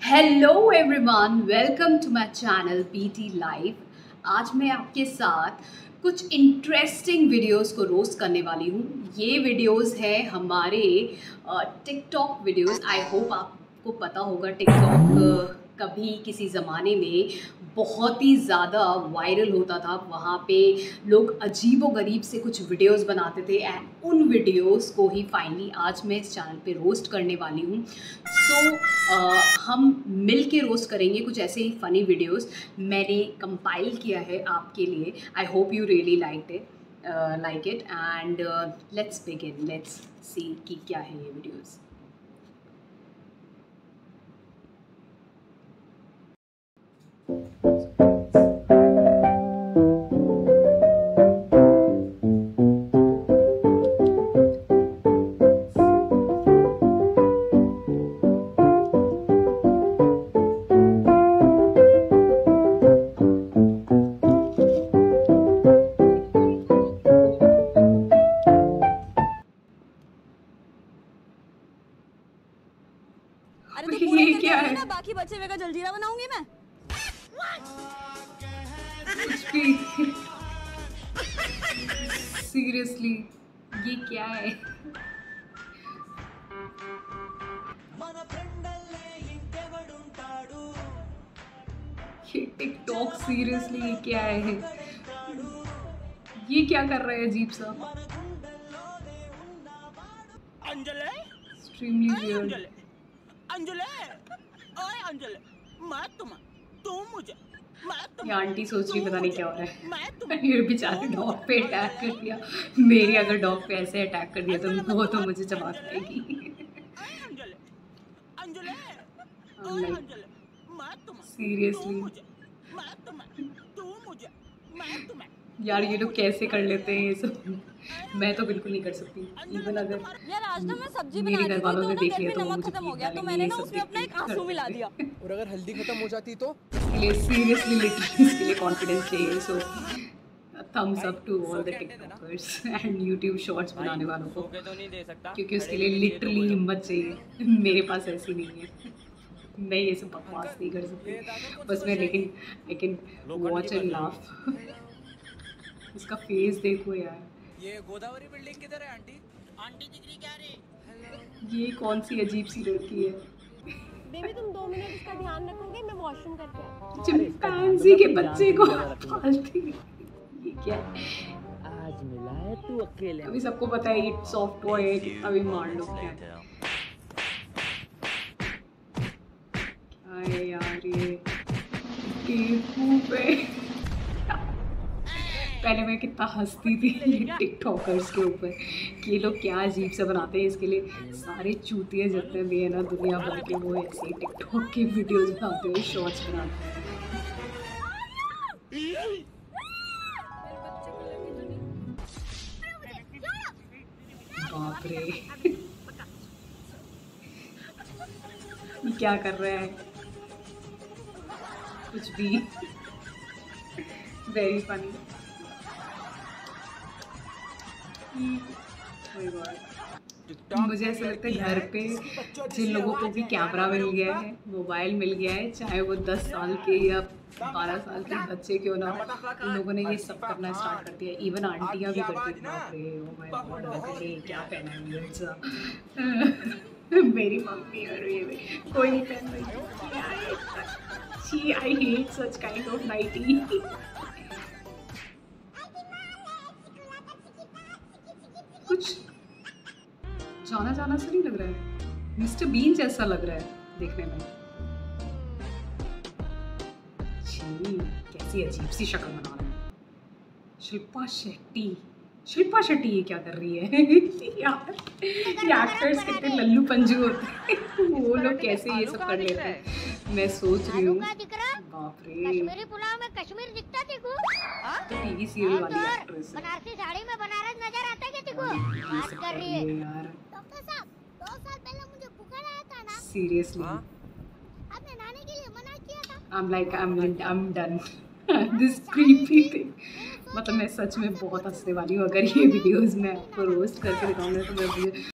Hello everyone, welcome to my channel BT live. आज मैं आपके साथ कुछ इंटरेस्टिंग वीडियोस को रोस्ट करने वाली हूँ। ये वीडियोस है हमारे टिकटॉक वीडियोस। आई होप आपको पता होगा टिकटॉक कभी किसी ज़माने में बहुत ही ज़्यादा वायरल होता था। वहाँ पे लोग अजीबोगरीब से कुछ वीडियोस बनाते थे एंड उन वीडियोस को ही फाइनली आज मैं इस चैनल पे रोस्ट करने वाली हूँ। हम मिल के रोस्ट करेंगे कुछ ऐसे ही फ़नी वीडियोस मैंने कंपाइल किया है आपके लिए। I hope you really like it and let's begin, let's see कि क्या है ये वीडियोस। अरे तो पूरा ये करके क्या आना है? ना, बाकी बचे हुए का जलजीरा बनाऊंगी मैं। कुछ भी सीरियसली ये क्या है? ये टिकटॉक सीरियसली ये क्या है? ये क्या कर रहा है अजीब सा? Extremely weird. ये आंटी सोच रही पता नहीं क्या हो रहा है। ये बेचारे डॉग पे अटैक कर दिया। मेरी अगर डॉग पे ऐसे अटैक कर दिया तो वो तो मुझे चबा खाएगी। सीरियसली यार ये लोग कैसे कर लेते हैं ये सब? मैं तो बिल्कुल नहीं कर सकती। इवन अगर यार आज ना मैं सब्जी बना मेरे रही घर थी वालों तो ने ना देख तेल लिया में तो वो नमक मुझे खत्म हो पीट गया, तो डालेंगे। मैंने ये ना सब उसमें अपना एक आंसू मिला दिया। और अगर हल्दी खत्म हो जाती तो इसके लिए सीरियसली लिटरली इसके लिए कॉन्फिडेंस चाहिए। So thumbs up to all the TikTokers and YouTube shorts बनाने वालों को, तो नहीं दे सकता क्योंकि उसके लिए लिटरली हिम्मत चाहिए। मेरे पास ऐसी नहीं है। मैं ये सब बकवास नहीं कर सकती बस मैं, लेकिन I can watch and laugh. इसका फेस देखो यार, ये गोदावरी बिल्डिंग किधर है आंटी? आंटी डिग्री क्या रे? ये कौन सी अजीब सी लड़की है? बेबी तुम 2 मिनट इसका ध्यान रखोगे, मैं वॉशरूम करके आती हूँ। चिंपैंजी के बच्चे को पालती। ये क्या है? आज मिला है तू अकेले। अभी सबको पता है ये सॉफ्ट टॉय है, कितना भी मार लो। क्या है यार ये बेवकूफ है। पहले मैं कितना हंसती थी ये टिकटॉकर्स के ऊपर कि ये लोग क्या अजीब सा बनाते हैं। इसके लिए सारे चूतिए जितने भी है ना दुनिया भर के, वो ऐसे ही टिकटॉक के वीडियोस बनाते हैं, शॉर्ट्स बनाते हैं। बाप रे ये क्या कर रहा है? कुछ भी वेरी फनी। मुझे ऐसा लगता है घर पे जिन लोगों को भी कैमरा मिल गया है, मोबाइल मिल गया है, चाहे वो 10 साल के या 12 साल के बच्चे क्यों ना, उन लोगों ने ये सब करना स्टार्ट कर दिया। इवन आंटियां भी करती थी। बाप रे, ओ माय गॉड, अंकल ये क्या पहना है ये सा? मेरी मम्मी और ये कोई नहीं पहन रही। She I hate such kind of nighty. कुछ जाना जाना सा नहीं लग रहा है? मिस्टर बीन जैसा लग रहा है देखने में। छी, कैसी अजीब सी शक्ल बना रहा है। शिल्पा शेट्टी ये क्या कर रही है? यार ये एक्टर्स कितने लल्लू पंजू होते हैं। वो लोग कैसे ये सब कर लेते हैं? मैं सोच रही हूँ बाप रे, कश्मीरी पुलाव में कश्मीर दिखता तेको? तो टीवी सीरियल वाली एक्ट्रेस है। बनारसी साड़ी में बनारस नजर आता है क्या तेको? ये बात सब कर रही रही है। है यार। डॉक्टर साहब, 2 साल पहले मुझे बुखार आया था ना, सीरियसली आपने नहाने के लिए मना किया था। I'm done. This creepy thing. मतलब मैं सच में बहुत हंसने वाली हूँ। अगर ये वीडियोस मैं आपको रोस्ट करके दिखाऊंगा तो मैं